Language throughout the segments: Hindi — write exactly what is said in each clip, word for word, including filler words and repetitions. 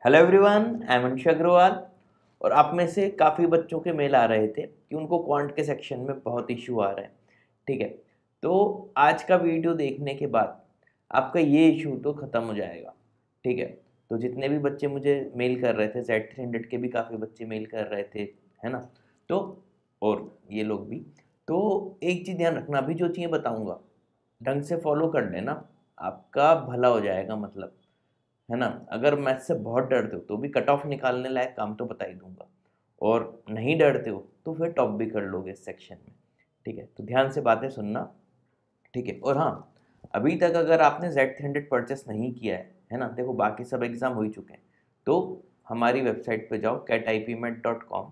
हेलो एवरीवन, आई एम अंश अग्रवाल। और आप में से काफ़ी बच्चों के मेल आ रहे थे कि उनको क्वांट के सेक्शन में बहुत इशू आ रहे हैं। ठीक है, तो आज का वीडियो देखने के बाद आपका ये इशू तो ख़त्म हो जाएगा। ठीक है, तो जितने भी बच्चे मुझे मेल कर रहे थे, जेड थ्री हंड्रेड के भी काफ़ी बच्चे मेल कर रहे थे, है ना। तो और ये लोग भी, तो एक चीज़ ध्यान रखना, अभी जो चीज़ें बताऊँगा ढंग से फॉलो कर लेना, आपका भला हो जाएगा। मतलब, है ना। अगर मैथ से बहुत डरते हो तो भी कट ऑफ निकालने लायक काम तो बता ही दूंगा, और नहीं डरते हो तो फिर टॉप भी कर लोगे इस सेक्शन में। ठीक है, तो ध्यान से बातें सुनना। ठीक है, और हाँ, अभी तक अगर आपने जेड थ्री हंड्रेड परचेस नहीं किया है है ना, देखो बाकी सब एग्ज़ाम हो ही चुके हैं, तो हमारी वेबसाइट पे जाओ CAT I P MAT dot com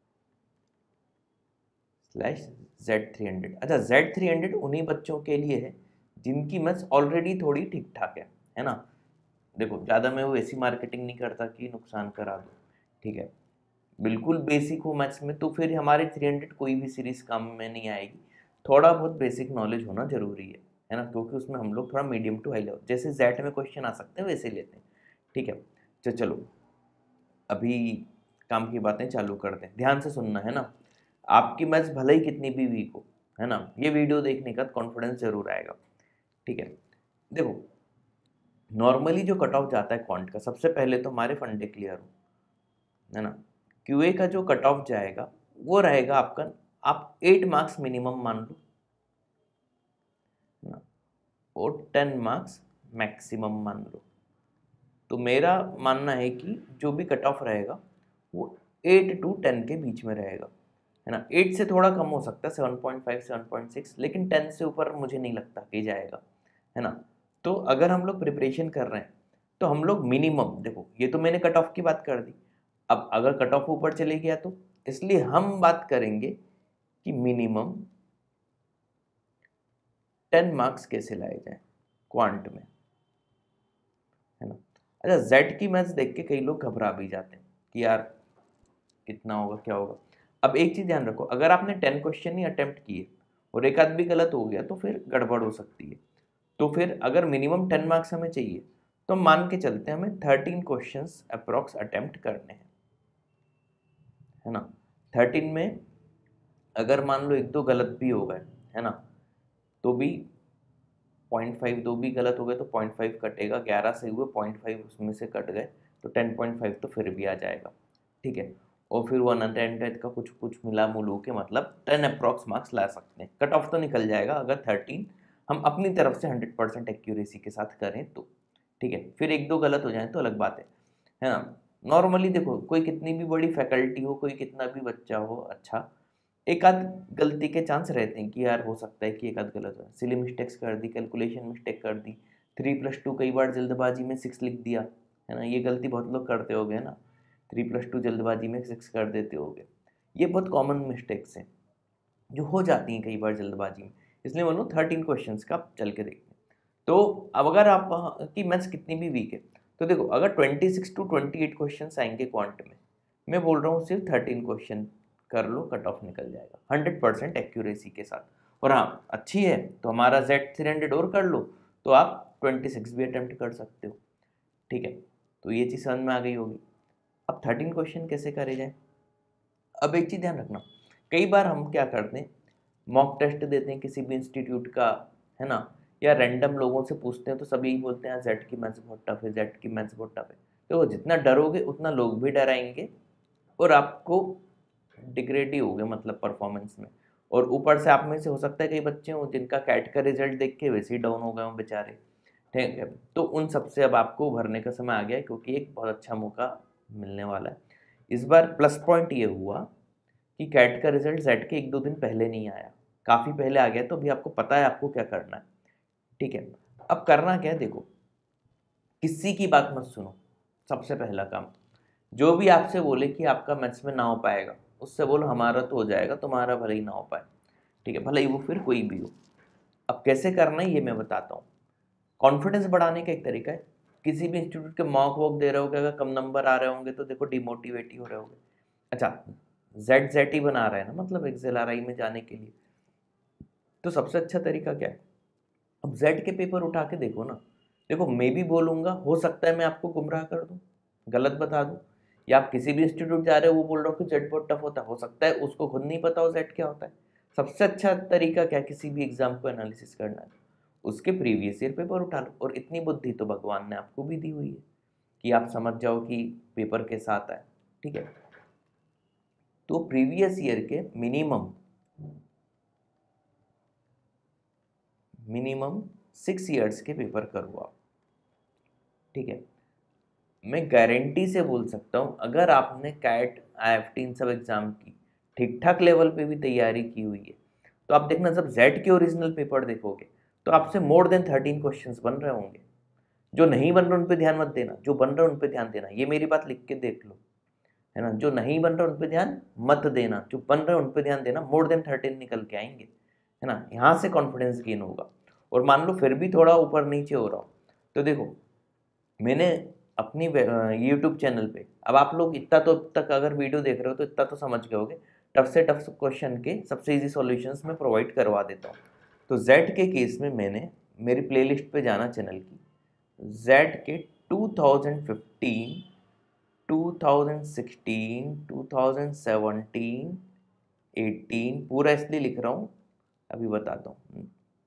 slash Z three hundred. अच्छा, जेड थ्री हंड्रेड उन्हीं बच्चों के लिए है जिनकी मैथ्स ऑलरेडी थोड़ी ठीक ठाक है है ना। देखो, ज़्यादा मैं वो ऐसी मार्केटिंग नहीं करता कि नुकसान करा दूँ। ठीक है, बिल्कुल बेसिक हो मैथ्स में तो फिर हमारे थ्री हंड्रेड कोई भी सीरीज़ काम में नहीं आएगी। थोड़ा बहुत बेसिक नॉलेज होना ज़रूरी है है ना, क्योंकि उसमें हम लोग थोड़ा मीडियम टू हाई लेवल, जैसे जेट में क्वेश्चन आ सकते हैं वैसे लेते हैं। ठीक है, तो चलो अभी काम की बातें चालू करते हैं। ध्यान से सुनना, है ना। आपकी मैथ्स भले ही कितनी भी वीक हो, है ना, ये वीडियो देखने का कॉन्फिडेंस जरूर आएगा। ठीक है, देखो नॉर्मली जो कट ऑफ जाता है क्वांट का, सबसे पहले तो हमारे फंडे क्लियर हो, है ना। क्यूए का जो कट ऑफ जाएगा वो रहेगा आपका, आप एट मार्क्स मिनिमम मान लो, है ना, और टेन मार्क्स मैक्सिमम मान लो। तो मेरा मानना है कि जो भी कट ऑफ रहेगा वो एट टू टेन के बीच में रहेगा, है ना। एट से थोड़ा कम हो सकता है, seven point five seven point six, लेकिन टेन से ऊपर मुझे नहीं लगता कि जाएगा, है ना। तो अगर हम लोग प्रिपरेशन कर रहे हैं तो हम लोग मिनिमम, देखो ये तो मैंने कट ऑफ की बात कर दी, अब अगर कट ऑफ ऊपर चले गया तो, इसलिए हम बात करेंगे कि मिनिमम टेन मार्क्स कैसे लाए जाए क्वांट में, है ना। अच्छा, जेड की मैथ्स देख के कई लोग घबरा भी जाते हैं कि यार कितना होगा, क्या होगा। अब एक चीज़ ध्यान रखो, अगर आपने टेन क्वेश्चन ही अटेम्प्ट किए और एक आध भी गलत हो गया तो फिर गड़बड़ हो सकती है। तो फिर अगर मिनिमम टेन मार्क्स हमें चाहिए तो मान के चलते हैं हमें थर्टीन क्वेश्चंस अप्रॉक्स अटेम्प्ट करने हैं, है ना। थर्टीन में अगर मान लो एक दो गलत भी हो गए, है ना, तो भी पॉइंट फाइव, दो भी गलत हो गए तो पॉइंट फाइव कटेगा, ग्यारह से हुए पॉइंट फाइव उसमें से कट गए तो टेन पॉइंट फाइव तो फिर भी आ जाएगा। ठीक है, और फिर वन हंड्रेड का कुछ कुछ मिला मुलू के मतलब टेन अप्रॉक्स मार्क्स ला सकते हैं। कट ऑफ तो निकल जाएगा अगर थर्टीन हम अपनी तरफ से हंड्रेड परसेंट एक्यूरेसी के साथ करें तो। ठीक है, फिर एक दो गलत हो जाए तो अलग बात है है ना। नॉर्मली देखो, कोई कितनी भी बड़ी फैकल्टी हो, कोई कितना भी बच्चा हो, अच्छा एक आध गलती के चांस रहते हैं कि यार हो सकता है कि एक आध गलत हो, सिली मिस्टेक्स कर दी, कैलकुलेशन मिस्टेक कर दी, थ्री प्लस टू कई बार जल्दबाजी में सिक्स लिख दिया, है ना। ये गलती बहुत लोग करते हो गए ना, थ्री प्लस टू जल्दबाजी में सिक्स कर देते हो गए। ये बहुत कॉमन मिस्टेक्स हैं जो हो जाती हैं कई बार जल्दबाजी में, इसलिए बोलो थर्टीन क्वेश्चन का आप चल के देखते हैं। तो अब अगर आप की मैथ्स कितनी भी वीक है तो देखो, अगर twenty six to twenty eight question आएंगे क्वांट में, मैं बोल रहा हूँ सिर्फ थर्टीन क्वेश्चन कर लो, कट ऑफ निकल जाएगा हंड्रेड परसेंट एक्यूरेसी के साथ। और हाँ, अच्छी है तो हमारा जेड थ्री हंड्रेड और कर लो तो आप ट्वेंटी सिक्स भी अटेम्प्ट कर सकते हो। ठीक है, तो ये चीज़ समझ में आ गई होगी। अब थर्टीन क्वेश्चन कैसे करे जाए। अब एक चीज़ ध्यान रखना, कई बार हम क्या करते हैं, मॉक टेस्ट देते हैं किसी भी इंस्टीट्यूट का, है ना, या रैंडम लोगों से पूछते हैं तो सभी यही बोलते हैं जेड की मैथ्स बहुत टफ है, जेड की मैथ्स बहुत टफ है। तो जितना डरोगे उतना लोग भी डराएंगे और आपको डिग्रेड ही हो गए मतलब परफॉर्मेंस में। और ऊपर से आप में से हो सकता है कई बच्चे हों जिनका कैट का रिजल्ट देख के वैसे ही डाउन हो गए हों बेचारे। ठीक है, तो उन सबसे अब आपको उभरने का समय आ गया है, क्योंकि एक बहुत अच्छा मौका मिलने वाला है। इस बार प्लस पॉइंट ये हुआ कि कैट का रिजल्ट जेड के एक दो दिन पहले नहीं आया, काफ़ी पहले आ गया, तो अभी आपको पता है आपको क्या करना है। ठीक है, अब करना क्या है, देखो किसी की बात मत सुनो। सबसे पहला काम, जो भी आपसे बोले कि आपका मैथ्स में ना हो पाएगा, उससे बोलो हमारा तो हो जाएगा, तुम्हारा भले ही ना हो पाए। ठीक है, भले ही वो फिर कोई भी हो। अब कैसे करना है ये मैं बताता हूँ। कॉन्फिडेंस बढ़ाने का एक तरीका है, किसी भी इंस्टीट्यूट के मॉक वॉक दे रहे हो, अगर कम नंबर आ रहे होंगे तो देखो डिमोटिवेट ही हो रहे होंगे। अच्छा, जेड जेड ही बना रहे हैं ना, मतलब एक्सेल आर आई में जाने के लिए, तो सबसे अच्छा तरीका क्या है, अब जेड के पेपर उठा के देखो ना। देखो मैं भी बोलूँगा, हो सकता है मैं आपको गुमराह कर दूँ, गलत बता दूं, या आप किसी भी इंस्टीट्यूट जा रहे हो वो बोल रहा हो कि जेट बहुत टफ होता है, हो सकता है उसको खुद नहीं पता हो जेट क्या होता है। सबसे अच्छा तरीका क्या किसी भी एग्जाम को एनालिसिस करना है, उसके प्रीवियस ईयर पेपर उठा लो। और इतनी बुद्धि तो भगवान ने आपको भी दी हुई है कि आप समझ जाओ कि पेपर के साथ आए, ठीक है। तो प्रीवियस ईयर के मिनिमम मिनिमम सिक्स ईयर्स के पेपर करो आप, ठीक है। मैं गारंटी से बोल सकता हूँ अगर आपने कैट आई एफ टी इन सब एग्जाम की ठीक ठाक लेवल पे भी तैयारी की हुई है, तो आप देखना जब जेड के ओरिजिनल पेपर देखोगे तो आपसे मोर देन थर्टीन क्वेश्चंस बन रहे होंगे। जो नहीं बन रहे उन पे ध्यान मत देना, जो बन रहे उन पे ध्यान देना। ये मेरी बात लिख के देख लो, है ना। जो नहीं बन रहे उन पे ध्यान मत देना, जो बन रहे उन पे ध्यान देना। मोर देन थर्टीन निकल के आएंगे, है ना। यहाँ से कॉन्फिडेंस गेन होगा। और मान लो फिर भी थोड़ा ऊपर नीचे हो रहा हो तो देखो, मैंने अपनी यूट्यूब चैनल पे, अब आप लोग इतना तो तक अगर वीडियो देख रहे हो तो इतना तो समझ गए होगे, टफ से टफ क्वेश्चन के सबसे इजी सॉल्यूशंस मैं प्रोवाइड करवा देता हूँ। तो जेड के केस में मैंने मेरी प्लेलिस्ट पे जाना चैनल की, जेड के two thousand fifteen, two thousand sixteen, two thousand seventeen, eighteen पूरा इसलिए लिख रहा हूँ, अभी बताता हूँ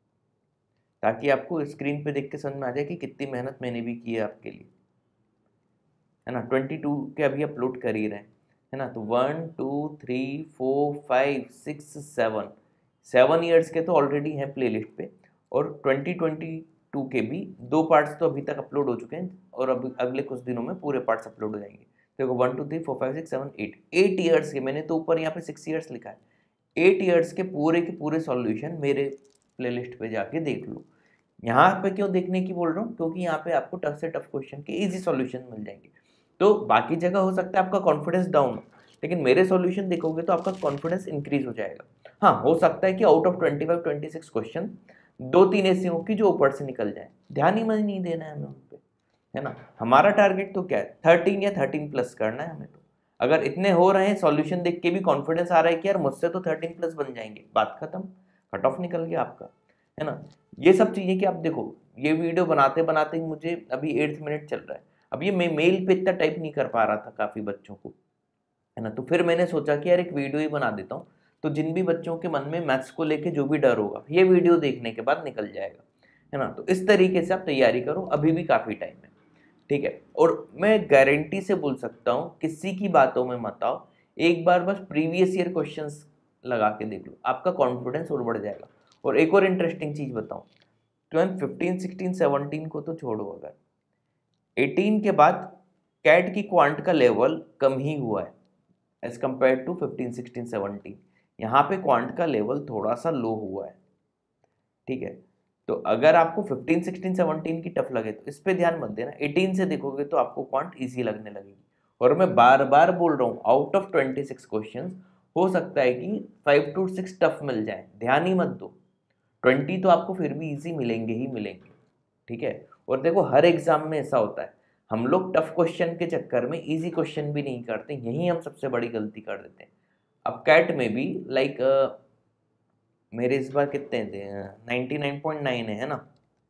ताकि आपको स्क्रीन पे देख के समझ में आ जाए कि कितनी मेहनत मैंने भी की है आपके लिए, है ना। ट्वेंटी टू के अभी अपलोड कर ही रहे हैं, है ना। तो one two three four five six seven seven years के तो ऑलरेडी हैं प्लेलिस्ट पे, और ट्वेंटी ट्वेंटी टू के भी दो पार्ट्स तो अभी तक अपलोड हो चुके हैं, और अभी अगले कुछ दिनों में पूरे पार्ट्स अपलोड हो जाएंगे। देखो one two three four five six seven eight eight years के, मैंने तो ऊपर यहाँ पे सिक्स ईयर्स लिखा है, एट ईयर्स के पूरे के पूरे सॉल्यूशन मेरे प्लेलिस्ट पे जाके देख लो। यहाँ पे क्यों देखने की बोल रहा हूँ, क्योंकि यहाँ पे आपको टफ से टफ क्वेश्चन के इजी सॉल्यूशन मिल जाएंगे। तो बाकी जगह हो सकता है आपका कॉन्फिडेंस डाउन हो, लेकिन मेरे सॉल्यूशन देखोगे तो आपका कॉन्फिडेंस इंक्रीज हो जाएगा। हाँ, हो सकता है कि out of twenty five twenty six question दो तीन ऐसे हो कि जो ऊपर से निकल जाए, ध्यान ही नहीं देना है हमें उन पे, है ना। हमारा टारगेट तो क्या है, थर्टीन या थर्टीन प्लस करना है हमें। तो अगर इतने हो रहे हैं सॉल्यूशन देख के भी कॉन्फिडेंस आ रहा है कि यार मुझसे तो थर्टीन प्लस बन जाएंगे, बात खत्म, कट ऑफ निकल गया आपका, है ना। ये सब चीजें कि आप देखो, ये वीडियो बनाते बनाते मुझे अभी एट्थ मिनट चल रहा है, अब ये मैं मेल पे इतना टाइप नहीं कर पा रहा था काफ़ी बच्चों को, है ना। तो फिर मैंने सोचा कि यार एक वीडियो ही बना देता हूँ, तो जिन भी बच्चों के मन में मैथ्स को लेके जो भी डर होगा ये वीडियो देखने के बाद निकल जाएगा, है ना। तो इस तरीके से आप तैयारी करो, अभी भी काफ़ी टाइम है, ठीक है। और मैं गारंटी से बोल सकता हूँ किसी की बातों में मत आओ, एक बार बस प्रीवियस ईयर क्वेश्चंस लगा के देख लो, आपका कॉन्फिडेंस और बढ़ जाएगा। और एक और इंटरेस्टिंग चीज़ बताऊँ, ट्वेल्थ फिफ्टीन सिक्सटीन सेवनटीन को तो छोड़ो, अगर एटीन के बाद कैट की क्वांट का लेवल कम ही हुआ है as compare to fifteen sixteen seventeen. यहाँ पे क्वांट का लेवल थोड़ा सा लो हुआ है, ठीक है। तो अगर आपको फिफ्टीन सिक्सटीन सेवनटीन की टफ लगे तो इस पे ध्यान मत देना, एटीन से देखोगे तो आपको क्वांट इजी लगने लगेगी। और मैं बार बार बोल रहा हूँ, out of twenty six question हो सकता है कि फाइव टू सिक्स टफ मिल जाए, ध्यान ही मत दो, ट्वेंटी तो आपको फिर भी इजी मिलेंगे ही मिलेंगे, ठीक है। और देखो हर एग्जाम में ऐसा होता है, हम लोग टफ क्वेश्चन के चक्कर में इजी क्वेश्चन भी नहीं करते, यही हम सबसे बड़ी गलती कर देते हैं। अब कैट में भी लाइक मेरे इस बार कितने थे, नाइन्टी नाइन पॉइंट नाइन है ना,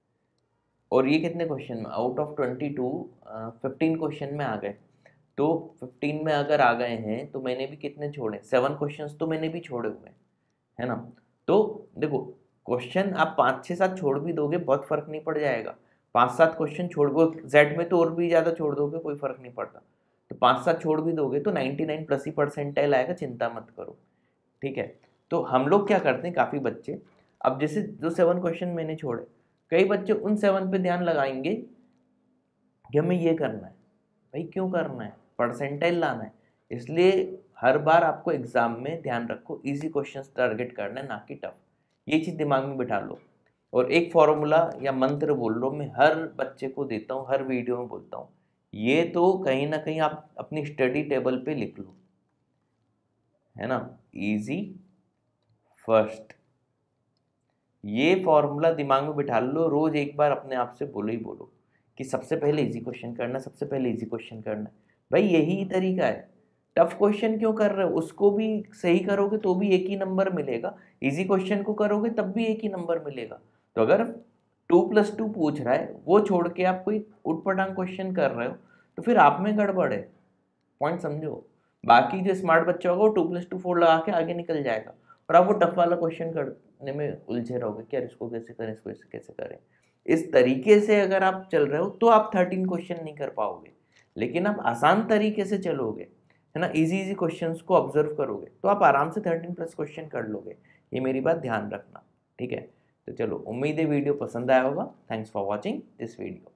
और ये कितने क्वेश्चन में out of twenty two fifteen question में आ गए। तो फिफ्टीन में अगर आ गए हैं तो मैंने भी कितने छोड़े, सेवन क्वेश्चंस तो मैंने भी छोड़े हुए हैं, है ना। तो देखो क्वेश्चन आप पाँच छः सात छोड़ भी दोगे बहुत फर्क नहीं पड़ जाएगा, पाँच सात क्वेश्चन छोड़ दो, जेड में तो और भी ज़्यादा छोड़ दोगे कोई फर्क नहीं पड़ता, तो पाँच सात छोड़ भी दोगे तो नाइन्टी नाइन प्लस ही परसेंटाइल आएगा, चिंता मत करो, ठीक है। तो हम लोग क्या करते हैं काफ़ी बच्चे, अब जैसे जो सेवन क्वेश्चन मैंने छोड़े, कई बच्चे उन सेवन पे ध्यान लगाएंगे कि हमें ये करना है, भाई क्यों करना है, परसेंटाइल लाना है। इसलिए हर बार आपको एग्जाम में ध्यान रखो इजी क्वेश्चंस टारगेट करना है, ना कि टफ, ये चीज़ दिमाग में बिठा लो। और एक फॉर्मूला या मंत्र बोल लो, मैं हर बच्चे को देता हूँ, हर वीडियो में बोलता हूँ, ये तो कहीं ना कहीं आप अपनी स्टडी टेबल पे लिख लो, है ना, इजी फर्स्ट, ये फॉर्मूला दिमाग में बिठा लो, रोज एक बार अपने आप से बोलो ही बोलो कि सबसे पहले इजी क्वेश्चन करना, सबसे पहले इजी क्वेश्चन करना। भाई यही तरीका है, टफ क्वेश्चन क्यों कर रहे हो, उसको भी सही करोगे तो भी एक ही नंबर मिलेगा, इजी क्वेश्चन को करोगे तब भी एक ही नंबर मिलेगा। तो अगर टू प्लस टू पूछ रहा है वो छोड़ के आप कोई उटपटांग क्वेश्चन कर रहे हो तो फिर आप में गड़बड़ है, पॉइंट समझो। बाकी जो स्मार्ट बच्चा होगा वो टू प्लस टू फोर लगा के आगे निकल जाएगा, और आप वो टफ वाला क्वेश्चन करने में उलझे रहोगे कि यार इसको कैसे करें, इसको कैसे कैसे करें। इस तरीके से अगर आप चल रहे हो तो आप थर्टीन क्वेश्चन नहीं कर पाओगे, लेकिन आप आसान तरीके से चलोगे, है ना, इजी इजी क्वेश्चंस को ऑब्जर्व करोगे तो आप आराम से थर्टीन प्लस क्वेश्चन कर लोगे। ये मेरी बात ध्यान रखना, ठीक है। तो चलो, उम्मीद है वीडियो पसंद आया होगा। Thanks for watching this video.